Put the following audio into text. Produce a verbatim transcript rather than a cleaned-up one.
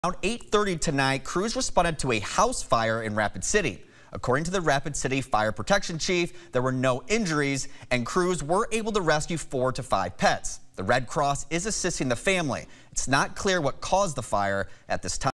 Around eight thirty tonight, crews responded to a house fire in Rapid City. According to the Rapid City Fire Protection Chief, there were no injuries and crews were able to rescue four to five pets. The Red Cross is assisting the family. It's not clear what caused the fire at this time.